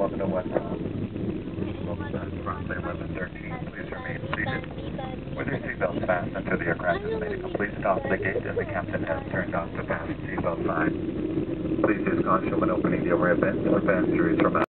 1101 approximately 1113. Please remain seated. With your seatbelts fastened until the aircraft has made a complete stop at the gate and the captain has turned off the fasten seatbelt sign. Please use caution when opening the overhead bins or passengers from